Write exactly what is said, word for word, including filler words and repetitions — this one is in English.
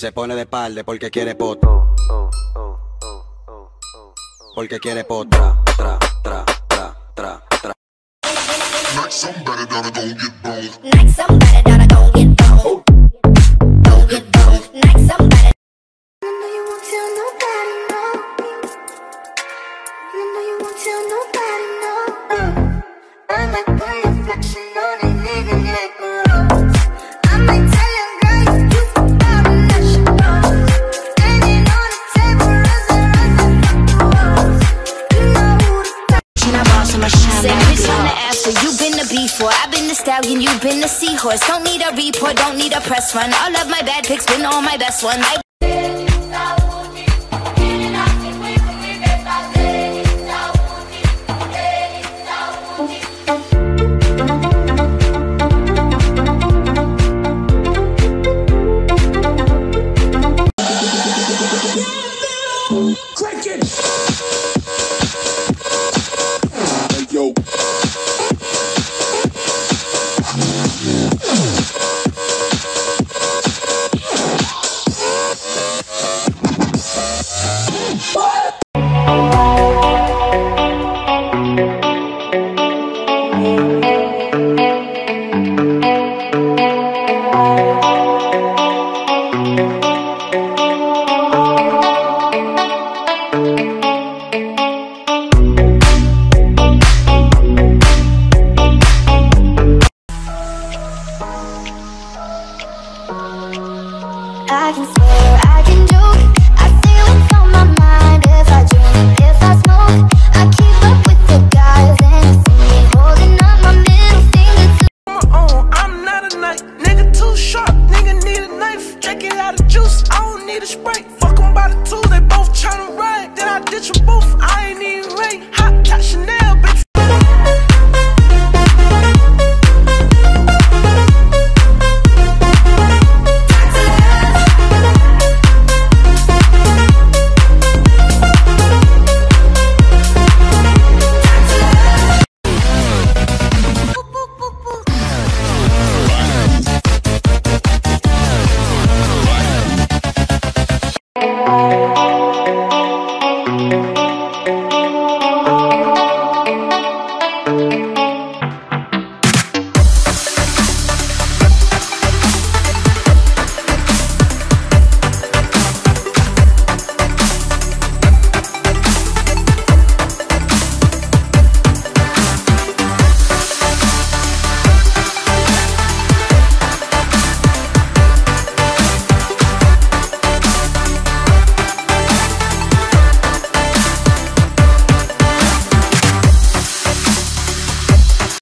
se pone de espalda porque quiere poto. Porque quiere poto. Tra, tra, tra, tra, tra. Like somebody gotta go get boned. Like somebody gotta go get boned. Go get boned. Like somebody. I know you won't tell nobody, no. I know you won't tell nobody, no. Uh, I might put your flexion on a nigga like a rose. I might tell your girl you about to let you go. Standing on the table, rising, rising from the walls. You know who the f*** I boss, I'm a shine. Say bitch on the ass, so you been the beef for. I've been the stallion, you've been the seahorse. Don't need a report, don't need a press run. All of my bad pics been all my best ones. I I can swear, I can joke. I say what's on my mind. If I drink, if I smoke, I keep up with the guys and you see me holding up my middle finger to my own. I'm not a knight, nigga too sharp, nigga need a knife. Drink it out of juice, I don't need a Sprite.